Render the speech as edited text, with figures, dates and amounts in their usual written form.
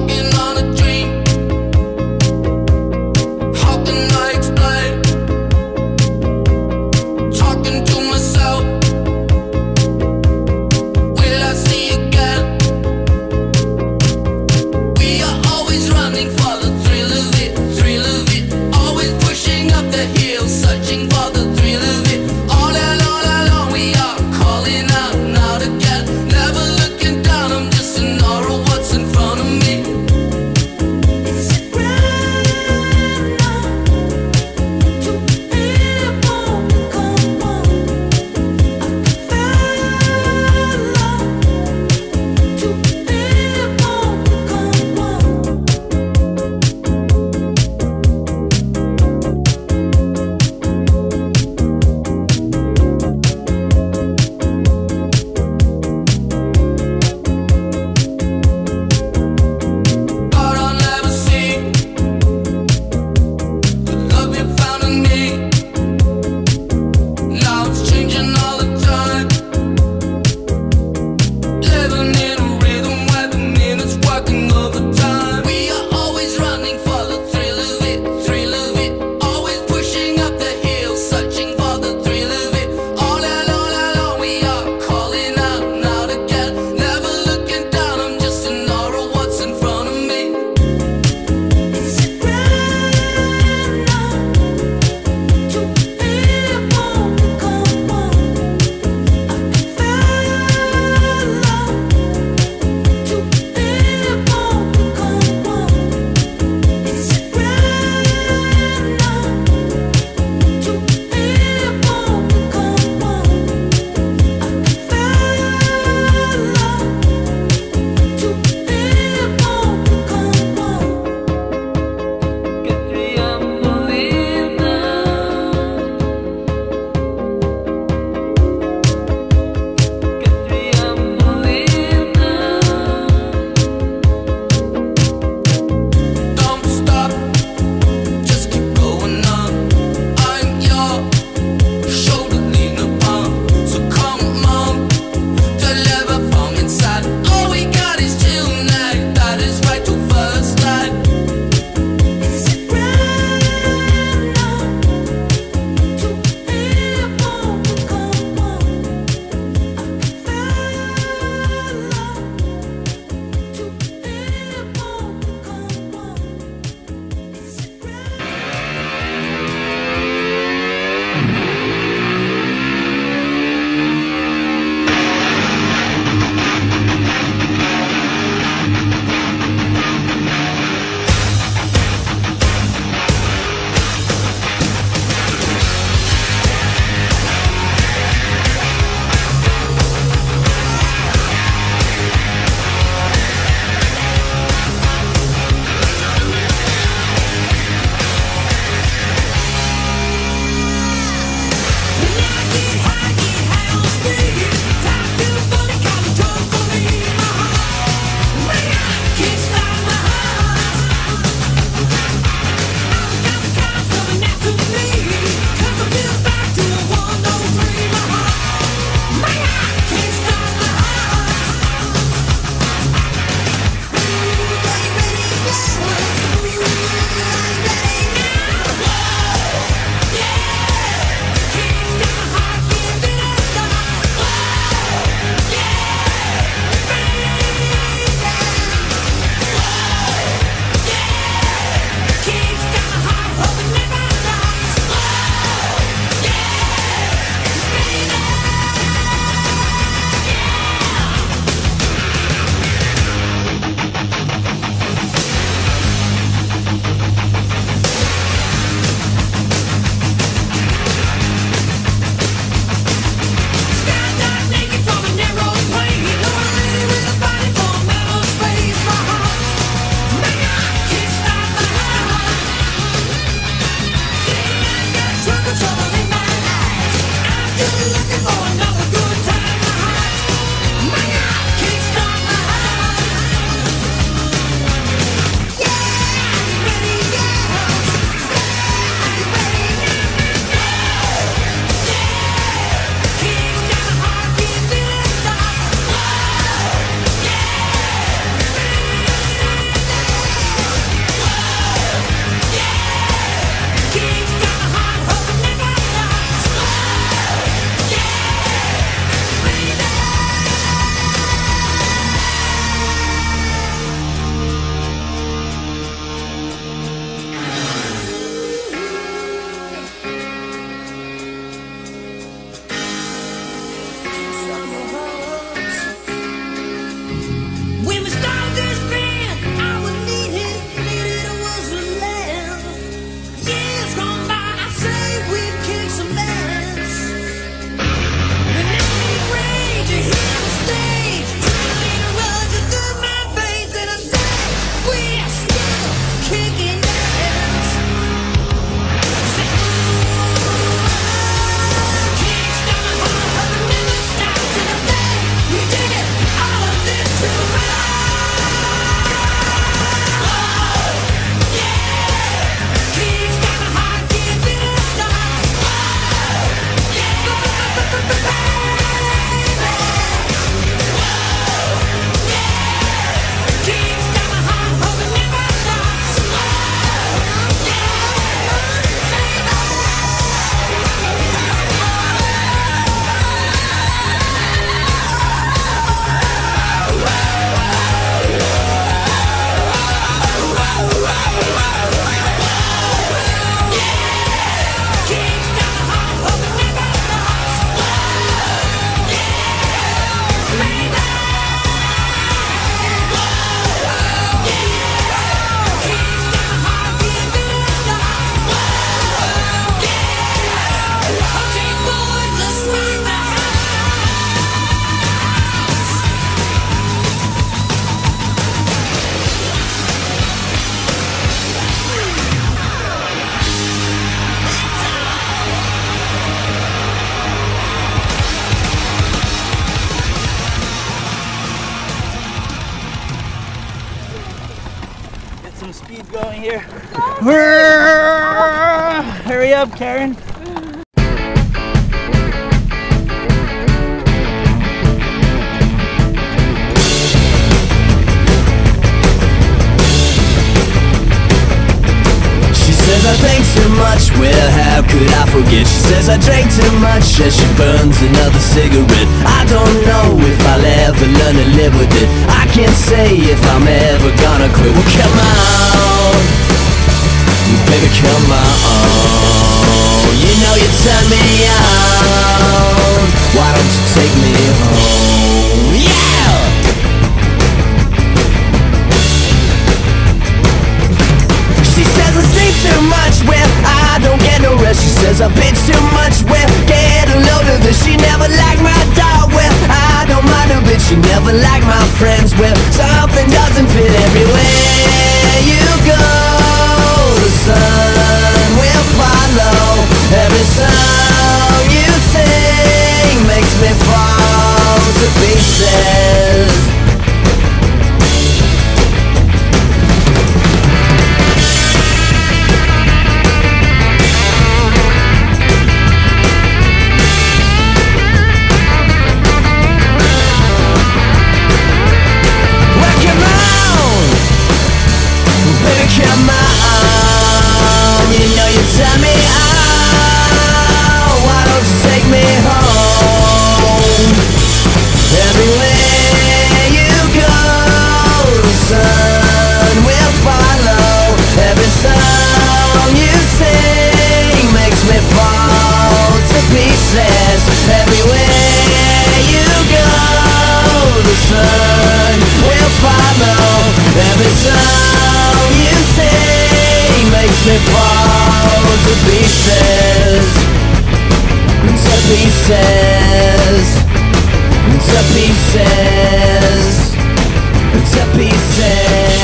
walking on a dream. How can I explain? Talking to myself. Will I see again? We are always running for the thrill of it, thrill of it. Always pushing up the hill, searching for the thrill of it. All along we are calling out and out again. Never looking down, I'm just in awe of what's in front of me. some speed going here. Hurry up, Karen. Says I think too much, well how could I forget? She says I drink too much as she burns another cigarette. I don't know if I'll ever learn to live with it. I can't say if I'm ever gonna quit. Well come on, baby come on. You know you turn me on. Why don't you take me home? Yeah! She says I sleep too much, well, I don't get no rest. She says I bitch too much, well, get a load of this. She never liked my dog, well, I don't mind a bit. She never liked my friends, well, something doesn't fit. Everywhere you go, the sun will follow. Every song you sing makes me fall to pieces. Come on, you know you turn me on. Why don't you take me home? Everywhere you go, the sun will follow. Every song you sing makes me fall to pieces. Everywhere you go, the sun will follow. Every song you sing makes me fall to pieces, to pieces, to pieces, to pieces.